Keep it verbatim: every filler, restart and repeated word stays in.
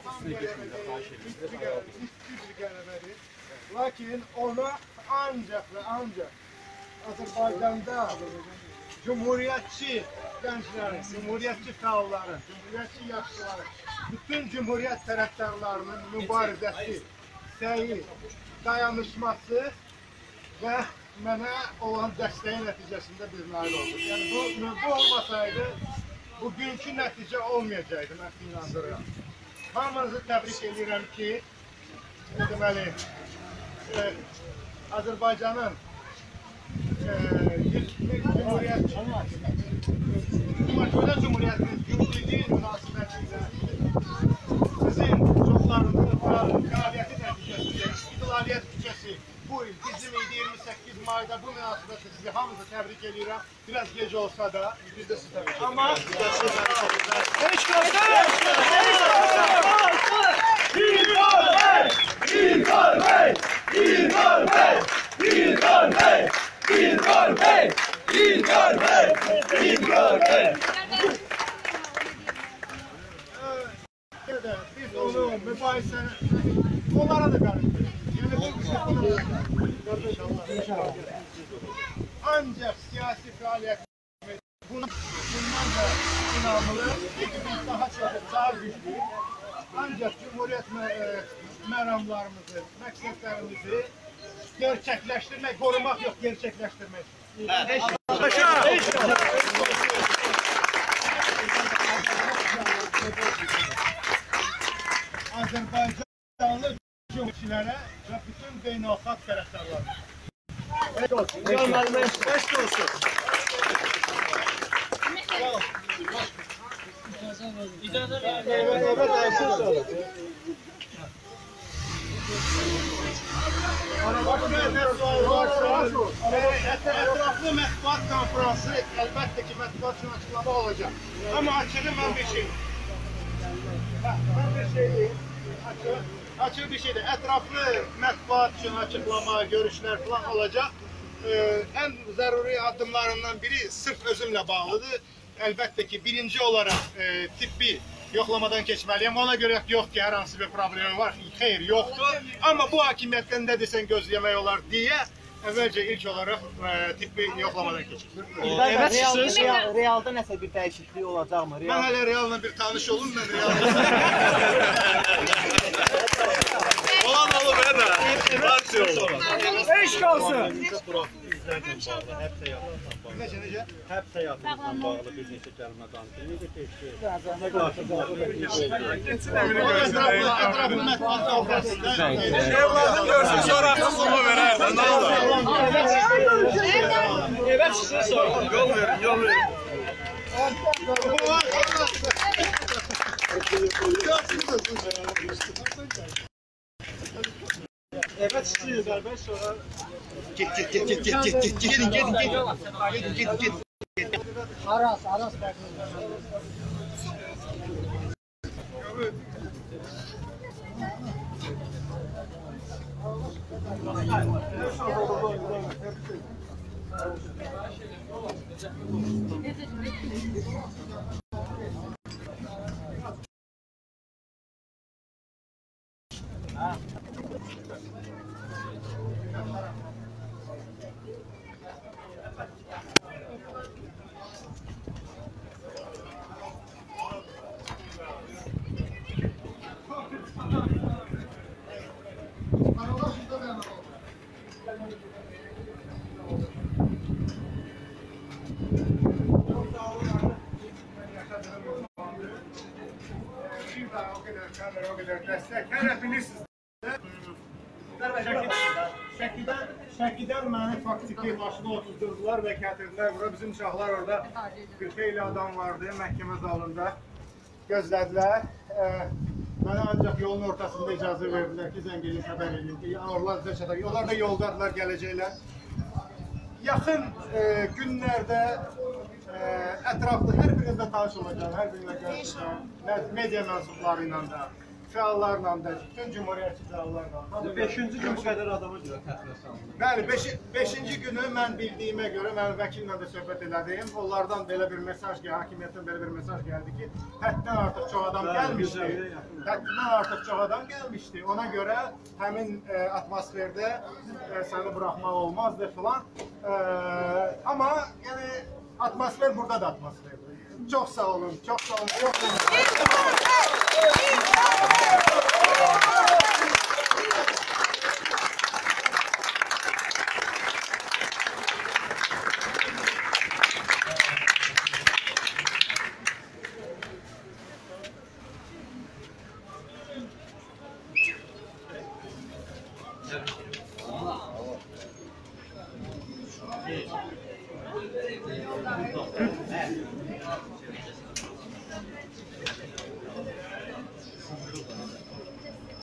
Lakin ona ancaq və ancaq Azərbaycanda Cumhuriyyətçi gənclərin, Cumhuriyyətçi fəalların, Cumhuriyyətçi yaşlıların, bütün Cumhuriyyət tərəfdarlarının mübarizəsi, səyi, dayanışması və mənə olan dəstəyi nəticəsində bir nail olduk. Yəni bu, bu olmasaydı, bugünkü nəticə olmayacaqdı, mən inandırıram. Hamınızı təbrik edirəm ki, deməli, e, Azərbaycanın e, Cumhuriyyət Cumhuriyyətinin günlüyü münasibətilə sizin çoxlarınızın fəaliyyəti nəticəsində İstiqlaliyyət küçəsi bu il bizim idi iyirmi səkkiz mayda bu münasibətlə sizi hamınızı təbrik edirəm. Biraz gec olsa da biz də sizi təbrik edirəm. Amma heç qalsın! İlqar Bəy! İlqar Bəy! İlqar Bəy! İlqar Bəy! İlqar Bəy! İlqar Bəy! İlqar Bəy! Biz onu mübahisəni onlara da qarışdırırıq. Ancaq siyasi fəaliyyət bundan da inanılır, biz daha çox, daha güclü, ancaq Cumhuriyyət məramlarımızı, məqsədlərimizi gerçəkləşdirmək, qorumaq yox, gerçəkləşdirmək. Azərbaycanlı cümhuriyetçilərə və bütün beynəlxalq tərəfdarlarına. Eşq olsun. Eşq olsun. İcazə verin. Evet, evet, eşq olsun. Ətraflı mətbuat konferansı əlbəttə ki, mətbuat üçün açıqlama olacaq. Amma açığı mən bir şey. Mən bir şey deyim. Açıq bir şeydir. Ətraflı mətbuat üçün açıqlama, görüşlər falan olacaq. Ən zəruri addımlarından biri sırf özümlə bağlıdır. Əlbəttə ki, birinci olaraq tibbi yoxlamadan keçməliyəm. Ona görə yox ki, hər hansı bir problemi var. Xeyr, yoxdur. Amma bu hakimiyyətdən nə desən gözləmək olar deyə əvvəlcə ilk olaraq tibbi yoxlamadan keçir. Realda nəsə bir dəyişiklik olacaqmı? Mən hələ realla bir tanış olum, mən realda. Olan olur be də. Eşq olsun. Həbsə yatırsan bağlı. Necə, necə? Həbsə yatırsan bağlı bir neçə kəlmə danışır. Necə keçdi? Ətraflı mətbuat konferansında. Evladın görsün, sonra xısımı verərsən. Nə olur? Evet, sizə sorun. Yol verin, yol verin. Evet, siz Ərbək sonra... Git, git, git, git, git, git, git, gidin, gidin, gidin. Git, git, git. Aras, Aras bəqin. Hələ bilirsiniz. Şəkidən məni faktiki maşına otuzdurdular və gətirdilər bura. Bizim uşaqlar orada bir xeyli adam vardı, məhkəmə zalında gözlədilər. Mənə ancaq yolun ortasında icazə verdilər ki, zəng edin, xəbər edin ki, onlar da çataq. Onlar da yoldadılar, gələcəklər. Yaxın günlərdə ətraflı hər birinizlə tanış olacaq, hər birinizlə görüşəcəm, media mənsubları ilə də, fəallarla da, bütün cümhuriyyətçi fəallarla. beşinci gün bu qədər adama görə təxirə salındı. Bəli, beşi, beşinci günü mən bildiyimə görə, mən vəkillə də söhbət elədim. Onlardan belə bir mesaj gəldi, hakimiyyətdən belə bir mesaj gəldi ki, həddən artıq çox adam gəlmişdi. Həddən artıq çox adam gəlmişdi. Ona görə həmin e, atmosferdə e, səni buraxmaq olmazdı filan. E, amma yəni atmosfer burada da atmosferdir. Çox sağ olun, çox sağ olun. Çox sağ olun.